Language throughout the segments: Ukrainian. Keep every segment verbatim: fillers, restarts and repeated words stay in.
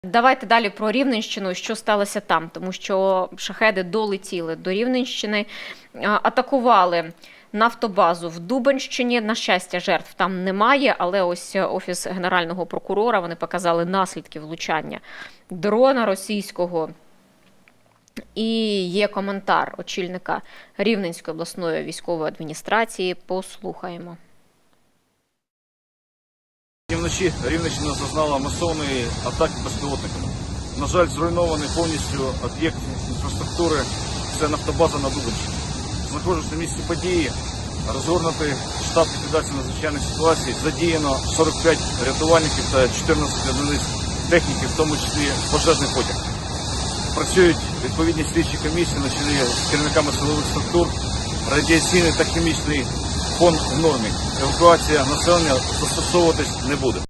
Давайте далі про Рівненщину, що сталося там, тому що шахеди долетіли до Рівненщини, атакували нафтобазу в Дубенщині. На щастя, жертв там немає, але ось Офіс Генерального прокурора, вони показали наслідки влучання дрона російського. І є коментар очільника Рівненської обласної військової адміністрації. Послухаємо. Вночі Рівненщина зазнала масовної атаки безпілотниками. На жаль, зруйнований повністю об'єкт інфраструктури – це нафтобаза на Дубенщині. Знаходжусь на місці події, розгорнутий штаб ліквідації надзвичайних ситуацій, задіяно сорок п'ять рятувальників та чотирнадцять одиниць техніки, в тому числі пожежний потяг. Працюють відповідні слідчі комісії на чолі з керівниками силових структур, радіаційний та хімічний фон в нормі. Евакуація населення застосовуватись не буде.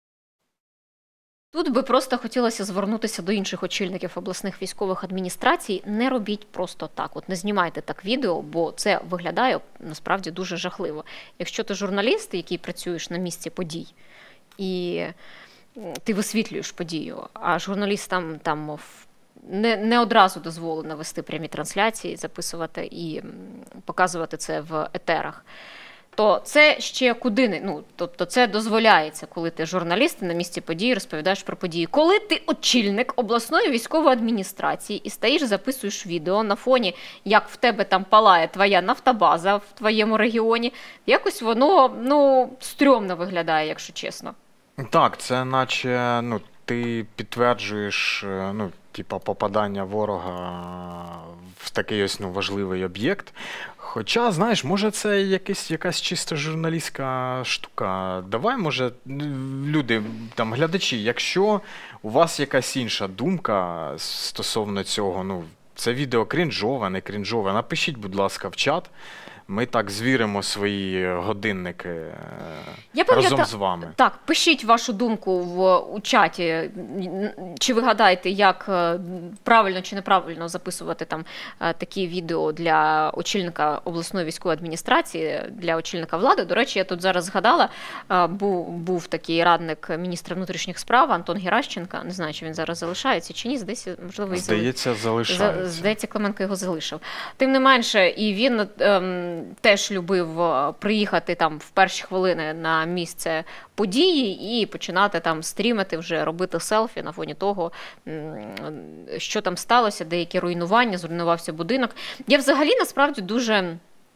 Тут би просто хотілося звернутися до інших очільників обласних військових адміністрацій. Не робіть просто так. От не знімайте так відео, бо це виглядає насправді дуже жахливо. Якщо ти журналіст, який працюєш на місці подій, і ти висвітлюєш подію, а журналістам там не, не одразу дозволено вести прямі трансляції, записувати і показувати це в етерах, то це ще куди не, ну, тобто це дозволяється, коли ти журналіст на місці події розповідаєш про події. Коли ти очільник обласної військової адміністрації і стоїш, записуєш відео на фоні, як в тебе там палає твоя нафтобаза в твоєму регіоні, якось воно, ну, стрьомно виглядає, якщо чесно. Так, це наче, ну, ти підтверджуєш, ну, типа попадання ворога в такий ось, ну, важливий об'єкт. Хоча, знаєш, може це якась, якась чисто журналістська штука. Давай, може, люди, там, глядачі, якщо у вас якась інша думка стосовно цього, ну, це відео крінжове, не крінжове, напишіть, будь ласка, в чат. Ми так звіримо свої годинники Я разом з вами. Так, пишіть вашу думку в, у чаті, чи ви гадаєте, як правильно чи неправильно записувати там такі відео для очільника обласної військової адміністрації, для очільника влади. До речі, я тут зараз згадала, був, був такий радник міністра внутрішніх справ Антон Геращенко, не знаю, чи він зараз залишається чи ні, здається, можливо, Здається, залишається. Здається, Клименко його залишив. Тим не менше, і він ем, теж любив приїхати там в перші хвилини на місце події і починати там стрімити, вже робити селфі на фоні того, що там сталося, деякі руйнування, зруйнувався будинок. Я взагалі насправді дуже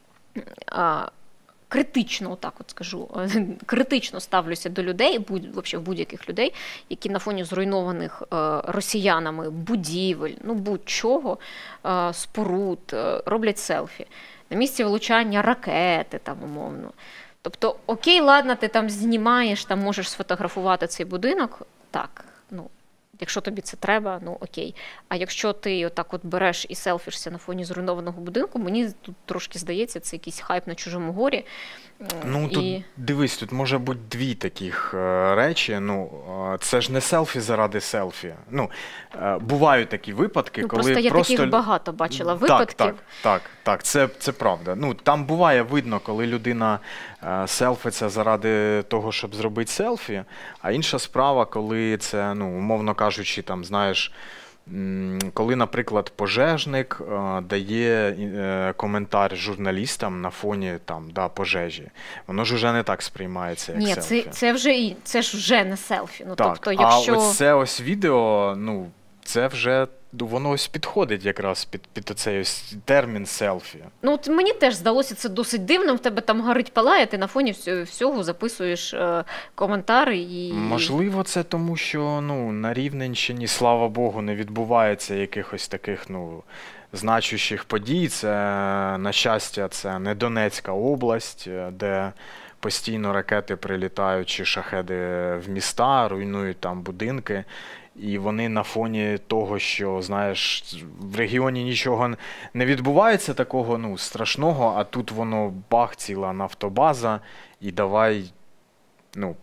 а, критично, так от скажу, критично ставлюся до людей, будь, взагалі в будь-яких людей, які на фоні зруйнованих е, росіянами будівель, ну будь-чого, е, споруд, е, роблять селфі. На місці влучання ракети, там, умовно. Тобто, окей, ладно, ти там знімаєш, там можеш сфотографувати цей будинок, так, ну, якщо тобі це треба, ну окей. А якщо ти отак от береш і селфішся на фоні зруйнованого будинку, мені тут трошки здається, це якийсь хайп на чужому горі. Ну, і... тут, дивись, тут може бути дві таких е, речі. Ну, е, це ж не селфі заради селфі. Ну, е, бувають такі випадки, ну, коли просто я просто... таких багато бачила випадків. Так, так, так, так це, це правда. Ну, там буває видно, коли людина е, селфиться заради того, щоб зробити селфі, а інша справа, коли це, ну, умовно кажучи, там, знаєш, коли, наприклад, пожежник е, дає е, коментар журналістам на фоні там, да, пожежі, воно ж вже не так сприймається, як Ні, селфі. Це, це, вже, це ж вже не селфі. Ну, так, тобто, якщо... а ось це ось відео, ну, це вже, воно ось підходить якраз під, під оцей ось термін селфі. Ну, от мені теж здалося це досить дивним, в тебе там горить палає, ти на фоні всього записуєш е, коментари і... Можливо, це тому, що, ну, на Рівненщині, слава Богу, не відбувається якихось таких, ну, значущих подій. Це, на щастя, це не Донецька область, де постійно ракети прилітають чи шахеди в міста, руйнують там будинки. І вони на фоні того, що, знаєш, в регіоні нічого не відбувається такого, ну, страшного, а тут воно бах, ціла нафтобаза, і давай, ну,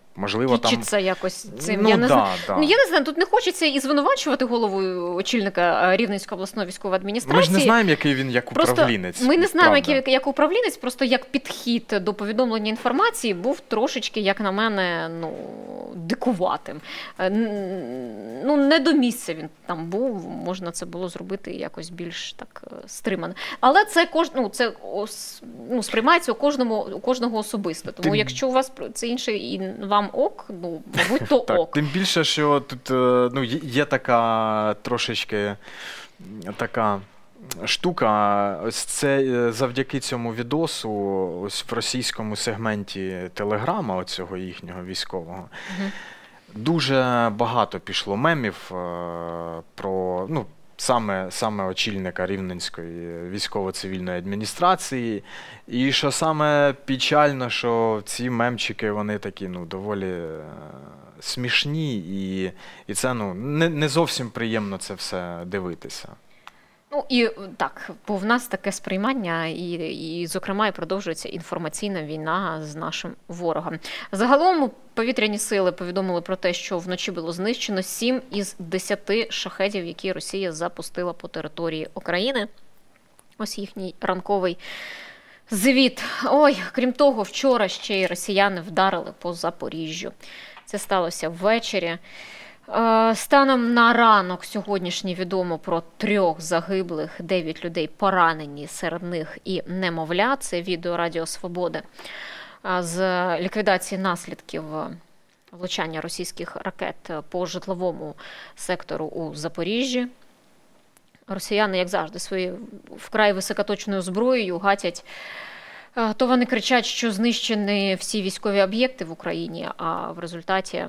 Можливо, там... Тічиться якось цим. Ну, я, не да, знаю. да. Ну, я не знаю, тут не хочеться і звинувачувати голову очільника Рівненської обласної військової адміністрації. Ми ж не знаємо, який він як Просто управлінець. Ми не знаємо, правда. який як управлінець, просто як підхід до повідомлення інформації був трошечки, як на мене, ну, дикуватим. Ну, не до місця він там був, можна це було зробити якось більш так стримано. Але це, кож... ну, це ну, сприймається у кожному, у кожного особисто. Тому Тим... якщо у вас це інше і вам ок, ну, мабуть, то так, ок. Тим більше, що тут ну, є така трошечки така штука, ось це завдяки цьому відосу, ось в російському сегменті Телеграма, оцього їхнього військового, угу. дуже багато пішло мемів про, ну, Саме, саме очільника Рівненської військово-цивільної адміністрації. І що саме печально, що ці мемчики, вони такі, ну, доволі смішні. І, і це, ну, не, не зовсім приємно це все дивитися. Ну, і так, бо в нас таке сприймання, і, і, зокрема, і продовжується інформаційна війна з нашим ворогом. Загалом повітряні сили повідомили про те, що вночі було знищено сім із десяти шахедів, які Росія запустила по території України. Ось їхній ранковий звіт. Ой, крім того, вчора ще й росіяни вдарили по Запоріжжю. Це сталося ввечері. Станом на ранок сьогоднішній відомо про трьох загиблих, дев'ять людей поранені, серед них і немовля. Це відео Радіо Свободи з ліквідації наслідків влучання російських ракет по житловому сектору у Запоріжжі. Росіяни, як завжди, своєю вкрай високоточною зброєю гатять. То вони кричать, що знищені всі військові об'єкти в Україні, а в результаті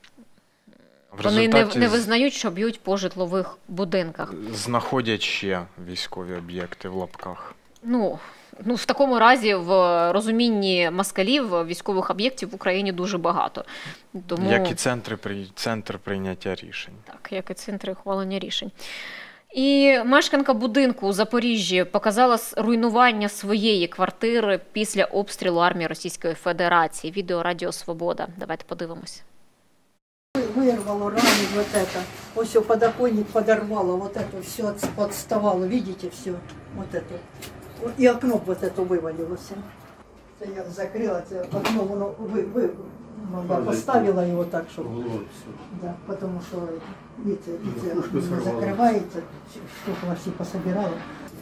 В Вони результаті не, не визнають, що б'ють по житлових будинках. Знаходять ще військові об'єкти в лапках. Ну, ну, в такому разі, в розумінні москалів військових об'єктів в Україні дуже багато. Тому... Як і центри, центр прийняття рішень. Так, як і центри ухвалення рішень. І мешканка будинку у Запоріжжі показала руйнування своєї квартири після обстрілу армії Російської Федерації. Відео Радіо Свобода. Давайте подивимося. Вырвало, ранит вот это. Вот все, подоконник подорвало, вот это все подставало, видите, все, вот это. И окно вот это вывалилось. Это я закрыла, это окно, оно вы, вы, да, поставила его так, чтобы, да, потому что, видите, видите, не закрывается, что вас и пособирала.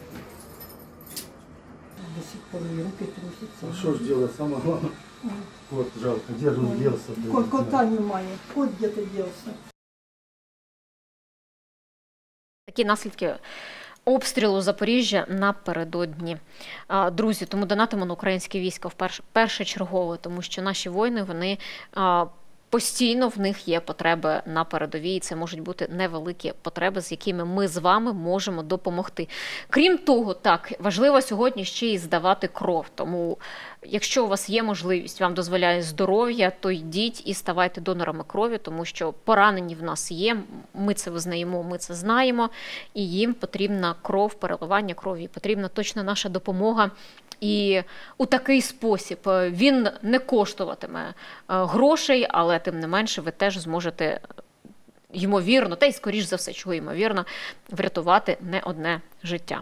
До сих пор и руки трусятся. А что ж делать, самое главное? Кот жалко, где же он делся? Кот, кота немає, кот где-то делся. Такі наслідки обстрілу Запоріжжя напередодні. Друзі, тому донатимо на українське військо першочергово, тому що наші воїни, вони постійно в них є потреби на передовій, і це можуть бути невеликі потреби, з якими ми з вами можемо допомогти. Крім того, так, важливо сьогодні ще й здавати кров, тому якщо у вас є можливість, вам дозволяє здоров'я, то йдіть і ставайте донорами крові, тому що поранені в нас є, ми це визнаємо, ми це знаємо, і їм потрібна кров, переливання крові, потрібна точно наша допомога. І у такий спосіб він не коштуватиме грошей, але тим не менше ви теж зможете, ймовірно, та й скоріш за все, чого ймовірно, врятувати не одне життя.